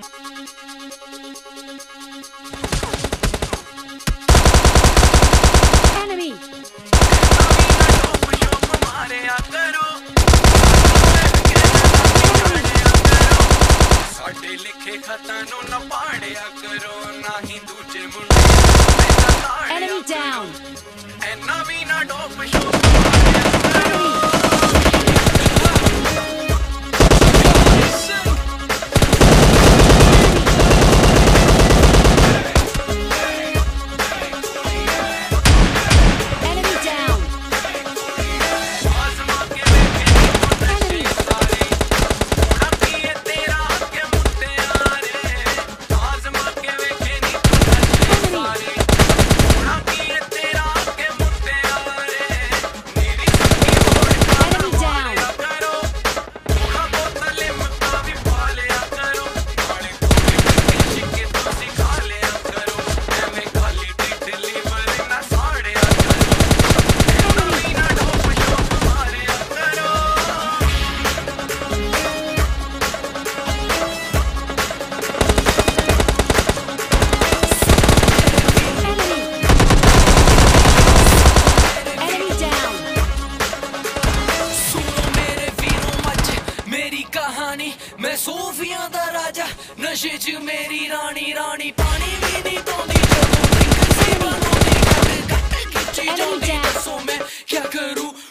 Enemy. साडे लिखे खतां नूं ना पाड़िया करो ना ही दूजे मुंडे Enemy down. ऐना भी ना डोप शोप मारिया करो Enemy down. आजमा के देखे नशे सारे थोड़ा पिए तेरा आगे मुद्दे आ रे आजमा के देखे नशे सारे थोड़ा पिए तेरा आगे मुद्दे आ रे मेरी सबकी होड़ का मारिया करो थोड़ा बोतले मता भी पालिया करो काले कोले के शिके तो सिखा लिया करो एवें खाली डिलीवर ना साड़िया करो ऐना भी ना डोप शोप मारिया करो Enemy down. सुनो मेरे वीरों मच मेरी कहानी मैं सूफियां दा राजा नशे च मेरी रानी रानी पानी भी नहीं पौंदी जदों ड्रिंक से बनोंदी गट खिच्ची जांदी दसो मैं क्या करूं